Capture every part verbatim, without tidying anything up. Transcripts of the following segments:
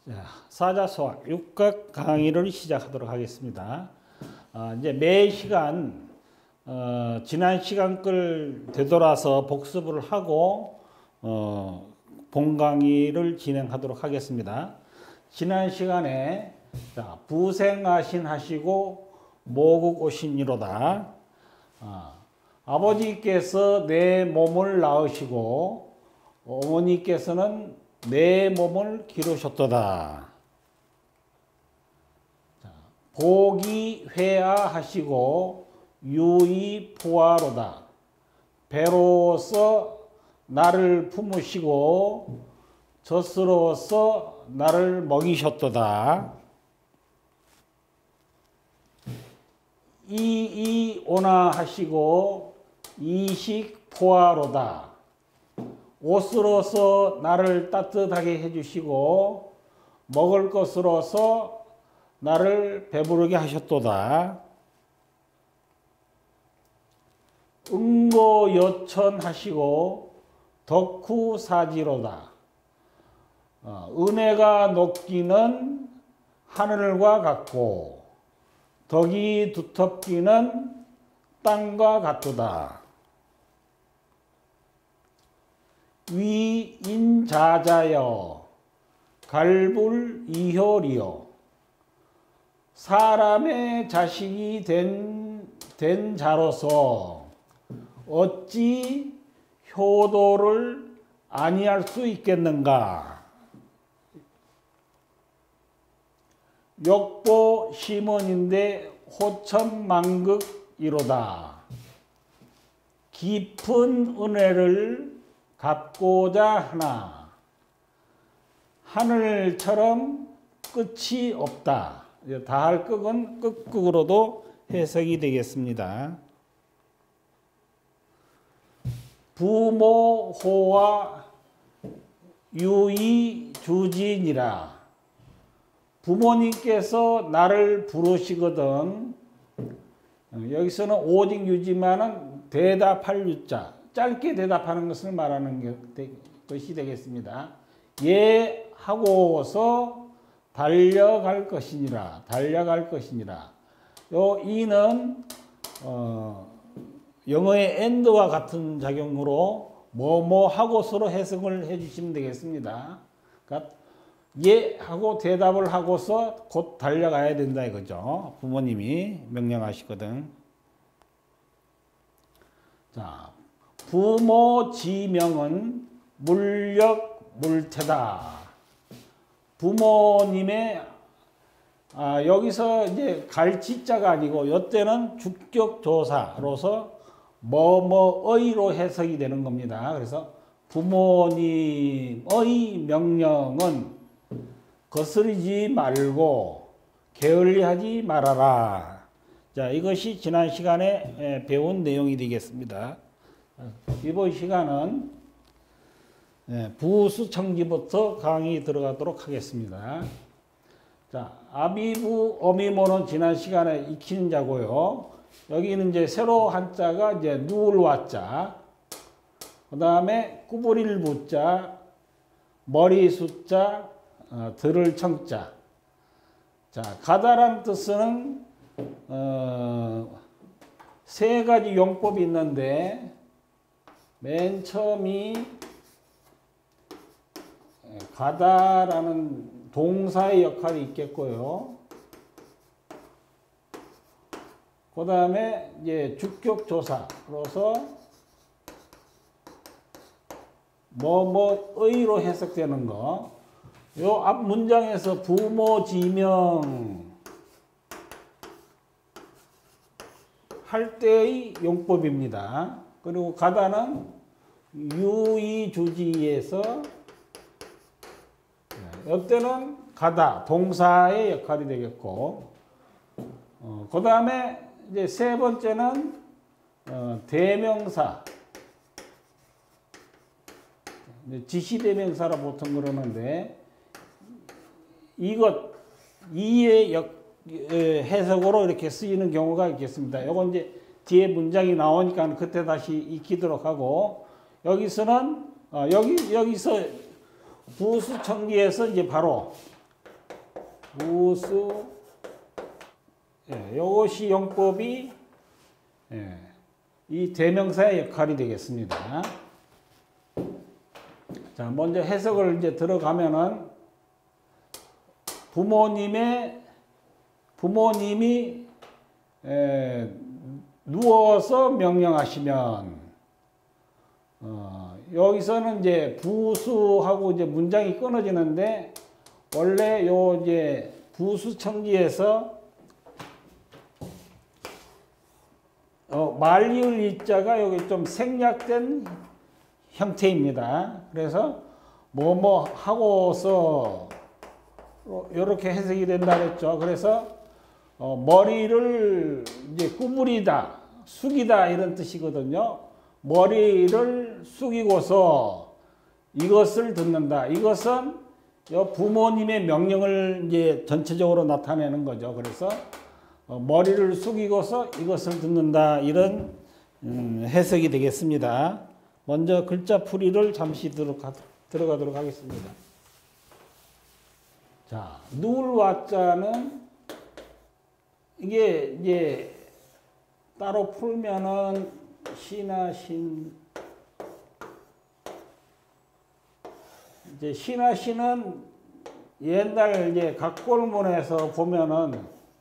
자, 사자수학 육각 강의를 시작하도록 하겠습니다. 어, 이제 매 시간 어, 지난 시간 걸 되돌아서 복습을 하고 어, 본 강의를 진행하도록 하겠습니다. 지난 시간에 자, 부생하신 하시고 모국 오신이로다. 어, 아버지께서 내 몸을 낳으시고 어머니께서는 내 몸을 기르셨도다. 자, 복이 회하하시고 유이 포하로다. 배로서 나를 품으시고 젖으로서 나를 먹이셨도다. 이이 오나 하시고 이식 포하로다. 옷으로서 나를 따뜻하게 해주시고 먹을 것으로서 나를 배부르게 하셨도다. 응고 여천하시고 덕후 사지로다. 어, 은혜가 높기는 하늘과 같고 덕이 두텁기는 땅과 같도다. 위인자자여 갈불이효리여. 사람의 자식이 된, 된 자로서 어찌 효도를 아니할 수 있겠는가. 욕보 시문인데 호천만극이로다. 깊은 은혜를 갚고자 하나 하늘처럼 끝이 없다. 다할 끝은 끝극으로도 해석이 되겠습니다. 부모호와 유이주진이라. 부모님께서 나를 부르시거든. 여기서는 오직 유지만은 대답할 유자. 짧게 대답하는 것을 말하는 것이 되겠습니다. 예 하고서 달려갈 것이니라. 달려갈 것이니라. 요 이는 어, 영어의 and와 같은 작용으로 뭐뭐 하고서로 해석을 해주시면 되겠습니다. 그러니까 예 하고 대답을 하고서 곧 달려가야 된다 이거죠. 부모님이 명령하시거든. 자. 부모 지명은 물력 물태다. 부모님의 아, 여기서 이제 갈치자가 아니고 이때는 주격조사로서 뭐뭐의로 해석이 되는 겁니다. 그래서 부모님의 명령은 거스르지 말고 게을리하지 말아라. 자, 이것이 지난 시간에 배운 내용이 되겠습니다. 이번 시간은 부수청지부터 강의 들어가도록 하겠습니다. 자, 아비부 어미모는 지난 시간에 익히는 자고요. 여기는 이제 새로 한자가 이제 누울 와자, 그 다음에 꾸부릴 부자, 머리 숫자, 어, 들을 청자. 자, 가다란 뜻은 어, 세 가지 용법이 있는데. 맨 처음이 가다라는 동사의 역할이 있겠고요. 그 다음에 이제 주격조사로서 뭐뭐의로 해석되는 거. 요 앞 문장에서 부모지명 할 때의 용법입니다. 그리고 가다는 유의주지에서 이때는 가다 동사의 역할이 되겠고, 어, 그 다음에 이제 세 번째는 어, 대명사, 지시대명사라 보통 그러는데 이것 이의 역, 해석으로 이렇게 쓰이는 경우가 있겠습니다. 이건 이제 뒤에 문장이 나오니까 그때 다시 익히도록 하고, 여기서는 어, 여기 여기서 부수청기에서 이제 바로 부수, 예, 이것이 용법이 예, 이 대명사의 역할이 되겠습니다. 자, 먼저 해석을 이제 들어가면은 부모님의 부모님이 에, 누워서 명령하시면 어, 여기서는 이제 부수하고 이제 문장이 끊어지는데 원래 요 이제 부수청지에서 어, 말리을 이자가 여기 좀 생략된 형태입니다. 그래서 뭐뭐 하고서 이렇게 해석이 된다 그랬죠. 그래서 어, 머리를 이제 구부리다, 숙이다 이런 뜻이거든요. 머리를 숙이고서 이것을 듣는다. 이것은 부모님의 명령을 이제 전체적으로 나타내는 거죠. 그래서 어, 머리를 숙이고서 이것을 듣는다. 이런 음, 해석이 되겠습니다. 먼저 글자 풀이를 잠시 들어가, 들어가도록 하겠습니다. 자, 누울 와자는 이게 이제 따로 풀면은 시나 신 이제 시나 신은 옛날 이제 각골문에서 보면은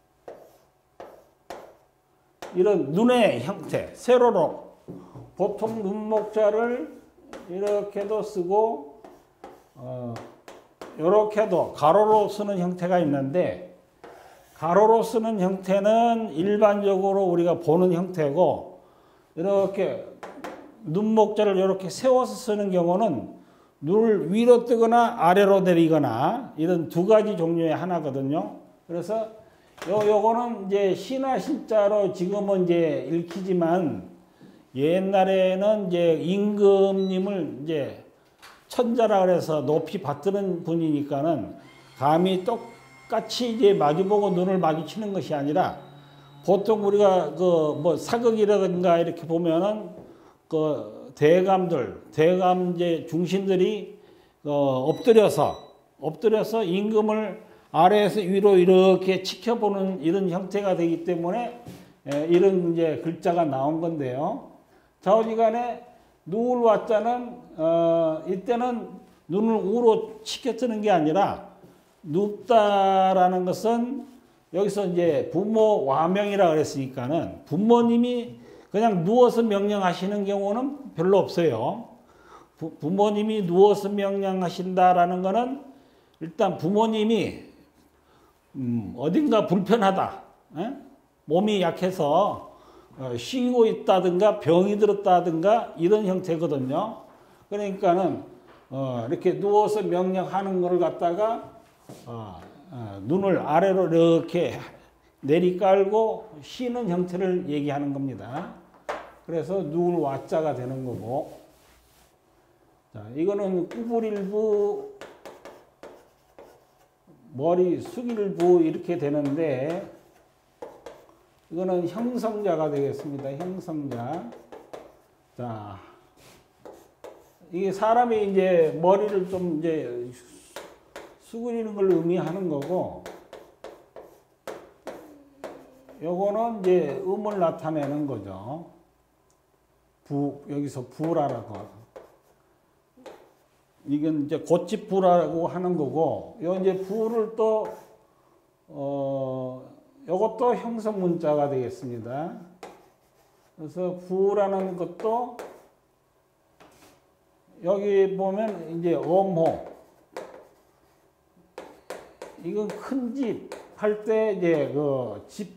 이런 눈의 형태, 세로로 보통 눈목자를 이렇게도 쓰고 어, 이렇게도 가로로 쓰는 형태가 있는데 가로로 쓰는 형태는 일반적으로 우리가 보는 형태고 이렇게 눈목자를 이렇게 세워서 쓰는 경우는 눈을 위로 뜨거나 아래로 내리거나 이런 두 가지 종류의 하나거든요. 그래서 요, 요거는 이제 시나 신자로 지금은 이제 읽히지만 옛날에는 이제 임금님을 이제 천자라 그래서 높이 받드는 분이니까는 감히 똑같이 이제 마주보고 눈을 마주치는 것이 아니라 보통 우리가 그 뭐 사극이라든가 이렇게 보면은 그 대감들, 대감 이제 중신들이 어 엎드려서 엎드려서 임금을 아래에서 위로 이렇게 지켜보는 이런 형태가 되기 때문에 예, 이런 이제 글자가 나온 건데요. 자오지간에 누울 와자는 어, 이때는 눈을 우로 치켜뜨는 게 아니라 눕다라는 것은 여기서 이제 부모 와명이라 그랬으니까는 부모님이 그냥 누워서 명령하시는 경우는 별로 없어요. 부, 부모님이 누워서 명령하신다라는 거는 일단 부모님이 음, 어딘가 불편하다, 에? 몸이 약해서 어, 쉬고 있다든가 병이 들었다든가 이런 형태거든요. 그러니까는 어, 이렇게 누워서 명령하는 것을 갖다가 어, 어, 눈을 아래로 이렇게 내리깔고 쉬는 형태를 얘기하는 겁니다. 그래서 누울 와자가 되는 거고, 자, 이거는 구부릴부, 머리 숙일부 이렇게 되는데 이거는 형성자가 되겠습니다. 형성자. 자, 이게 사람이 이제 머리를 좀 이제 수그리는 걸 의미하는 거고, 요거는 이제 음을 나타내는 거죠. 부, 여기서 부라라고. 이건 이제 고치부라고 하는 거고, 요 이제 부를 또, 어, 요것도 형성 문자가 되겠습니다. 그래서 부라는 것도 여기 보면 이제 엄호. 이건 큰 집 할 때 이제 그 집,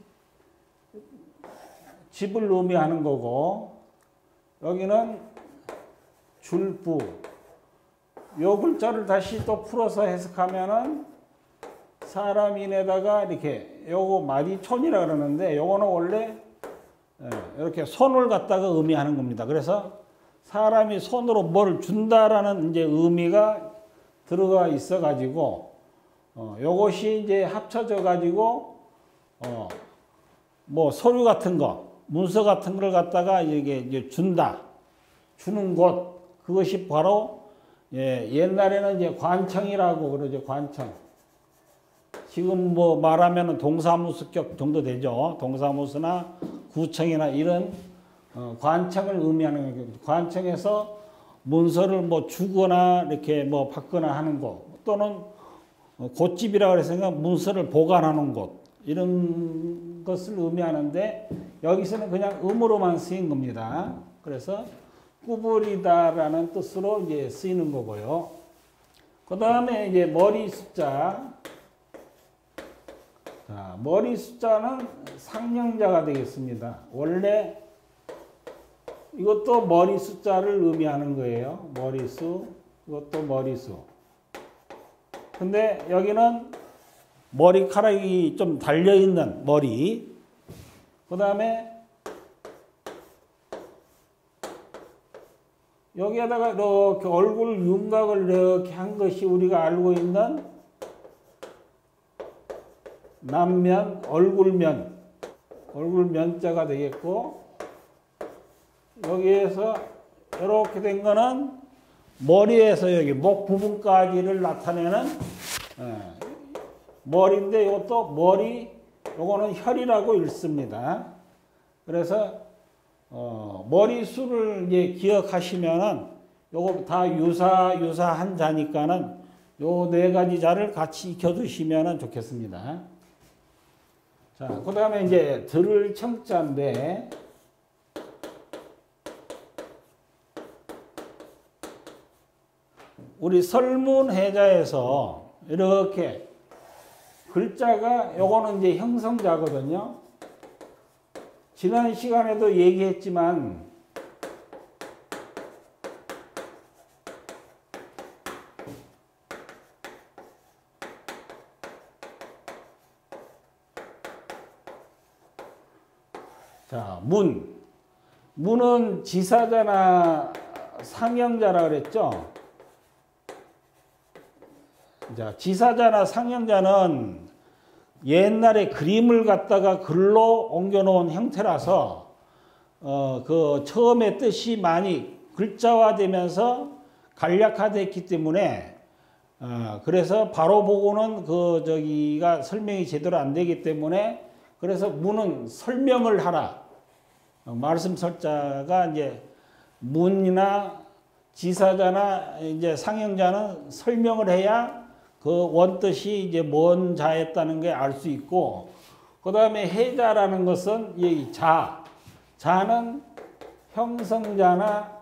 집을 의미하는 거고, 여기는 줄부. 요 글자를 다시 또 풀어서 해석하면은 사람인에다가 이렇게 요거 마디촌이라 그러는데 요거는 원래 이렇게 손을 갖다가 의미하는 겁니다. 그래서 사람이 손으로 뭘 준다라는 이제 의미가 들어가 있어 가지고 어 요것이 이제 합쳐져 가지고 어 뭐 서류 같은 거, 문서 같은 걸 갖다가 이게 이제 준다, 주는 곳, 그것이 바로 예, 옛날에는 이제 관청이라고 그러죠. 관청. 지금 뭐 말하면 동사무소격 정도 되죠. 동사무소나 구청이나 이런 어, 관청을 의미하는 거죠. 관청에서 문서를 뭐 주거나 이렇게 뭐 받거나 하는 곳, 또는 곳집이라고 해서 문서를 보관하는 곳, 이런 것을 의미하는데, 여기서는 그냥 음으로만 쓰인 겁니다. 그래서 구부리다라는 뜻으로 이제 쓰이는 거고요. 그 다음에 이제 머리 숫자. 자, 머리 숫자는 상명자가 되겠습니다. 원래 이것도 머리 숫자를 의미하는 거예요. 머리수, 이것도 머리수. 근데 여기는 머리카락이 좀 달려있는 머리. 그 다음에 여기에다가 이렇게 얼굴 윤곽을 이렇게 한 것이 우리가 알고 있는 남면, 얼굴면, 얼굴면자가 되겠고, 여기에서 이렇게 된 거는 머리에서 여기 목 부분까지를 나타내는 예, 머리인데, 이것도 머리, 요거는 혈이라고 읽습니다. 그래서 어, 머리수를 이제 기억하시면은 요거 다 유사 유사한 자니까는 요 네 가지 자를 같이 익혀두시면은 좋겠습니다. 자, 그 다음에 이제 들을 청자인데, 우리 설문해자에서 이렇게 글자가 요거는 이제 형성자거든요. 지난 시간에도 얘기했지만 자, 문. 문은 지사자나 상형자라 그랬죠. 자, 지사자나 상형자는 옛날에 그림을 갖다가 글로 옮겨 놓은 형태라서 어, 그 처음에 뜻이 많이 글자화되면서 간략화됐기 때문에 어, 그래서 바로 보고는 그 저기가 설명이 제대로 안 되기 때문에, 그래서 문은 설명을 하라. 어, 말씀 설자가 이제 문이나 지사자나 이제 상형자는 설명을 해야 그 원뜻이 이제 뭔 자였다는 게 알 수 있고, 그 다음에 해자라는 것은 이 자, 자는 형성자나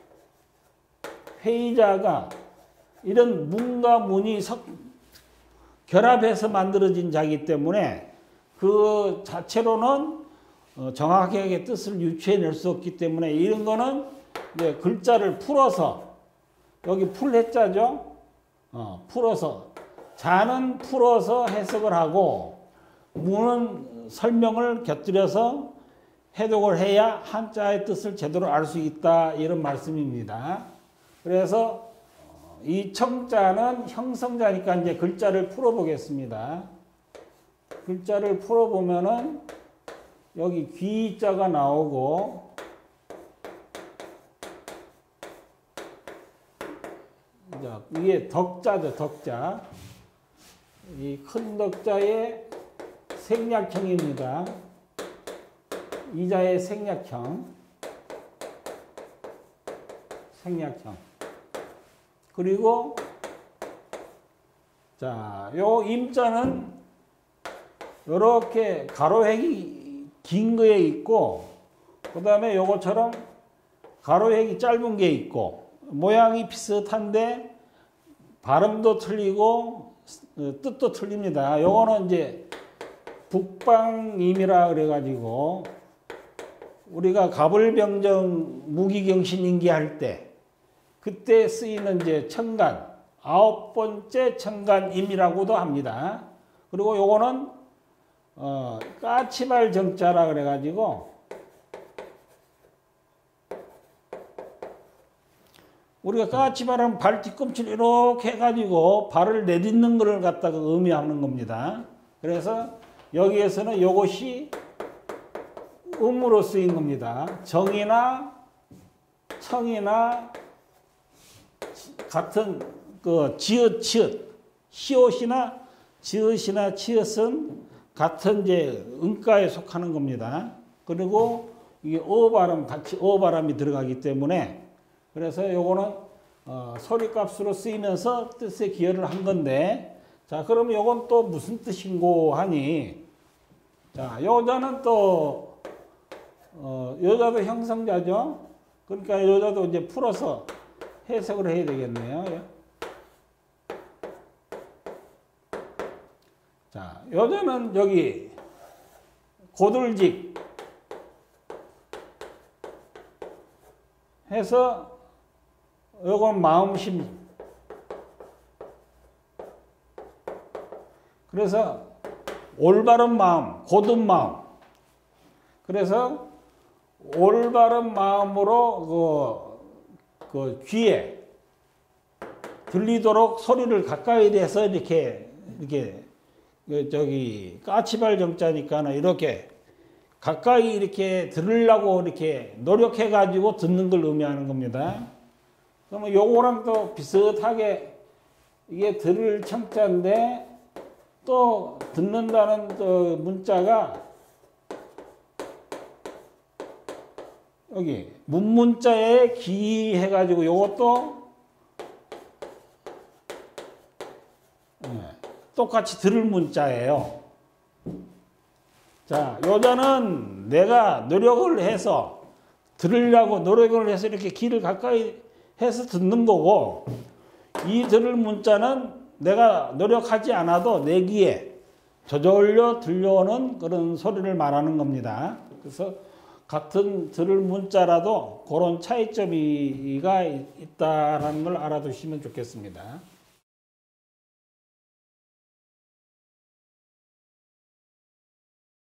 회의자가 이런 문과 문이 석, 결합해서 만들어진 자이기 때문에 그 자체로는 어, 정확하게 뜻을 유추해낼 수 없기 때문에, 이런 거는 이제 글자를 풀어서, 여기 풀해자죠. 어, 풀어서, 자는 풀어서 해석을 하고 문은 설명을 곁들여서 해독을 해야 한자의 뜻을 제대로 알 수 있다, 이런 말씀입니다. 그래서 이 청자는 형성자니까 이제 글자를 풀어보겠습니다. 글자를 풀어보면은 여기 귀자가 나오고, 자, 이게 덕자죠, 덕자. 이 큰 덕자의 생략형입니다. 이자의 생략형. 생략형. 그리고, 자, 요 임자는 요렇게 가로획이 긴 거에 있고, 그 다음에 요거처럼 가로획이 짧은 게 있고, 모양이 비슷한데 발음도 틀리고 뜻도 틀립니다. 요거는 이제 북방임이라 그래가지고 우리가 가불병정 무기경신인기 할 때 그때 쓰이는 이제 청간, 아홉 번째 청간임이라고도 합니다. 그리고 요거는 어, 까치발 정자라 그래가지고 우리가 까치발하면 발 뒤꿈치를 이렇게 해가지고 발을 내딛는 것을 갖다가 의미하는 겁니다. 그래서 여기에서는 이것이 음으로 쓰인 겁니다. 정이나 청이나 같은 그 지읒, 치읒, 시옷이나 지읒이나 치읓은 같은 이제 음가에 속하는 겁니다. 그리고 이게 어 발음, 같이 어 발음이 들어가기 때문에 그래서 요거는 어, 소리값으로 쓰이면서 뜻에 기여를 한 건데 자, 그러면 요건 또 무슨 뜻인고 하니 자, 여자는 또 어, 여자도 형성자죠. 그러니까 여자도 이제 풀어서 해석을 해야 되겠네요. 자, 여자는 여기 고들직 해서 요건 마음심. 그래서 올바른 마음, 고든 마음. 그래서 올바른 마음으로 그, 그 귀에 들리도록 소리를 가까이 대서 이렇게 이렇게 그 저기 까치발 정자니까는 이렇게 가까이 이렇게 들으려고 이렇게 노력해 가지고 듣는 걸 의미하는 겁니다. 그러면 요거랑 또 비슷하게 이게 들을 청자인데 또 듣는다는 또 문자가 여기 문문자에 기 해가지고 요것도 네, 똑같이 들을 문자예요. 자, 여자는 내가 노력을 해서 들으려고 노력을 해서 이렇게 귀를 가까이 해서 듣는 거고 이 들을 문자는 내가 노력하지 않아도 내 귀에 저절로 들려오는 그런 소리를 말하는 겁니다. 그래서 같은 들을 문자라도 그런 차이점이 있다라는 걸 알아두시면 좋겠습니다.